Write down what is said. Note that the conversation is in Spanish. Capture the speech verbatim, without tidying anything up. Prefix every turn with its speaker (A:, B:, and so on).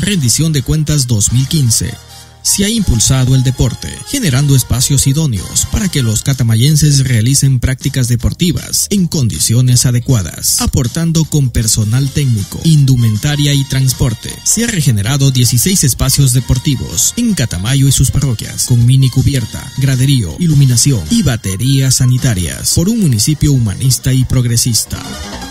A: Rendición de cuentas dos mil quince. Se ha impulsado el deporte, generando espacios idóneos para que los catamayenses realicen prácticas deportivas en condiciones adecuadas, aportando con personal técnico, indumentaria y transporte. Se ha regenerado dieciséis espacios deportivos en Catamayo y sus parroquias, con mini cubierta, graderío, iluminación y baterías sanitarias, por un municipio humanista y progresista.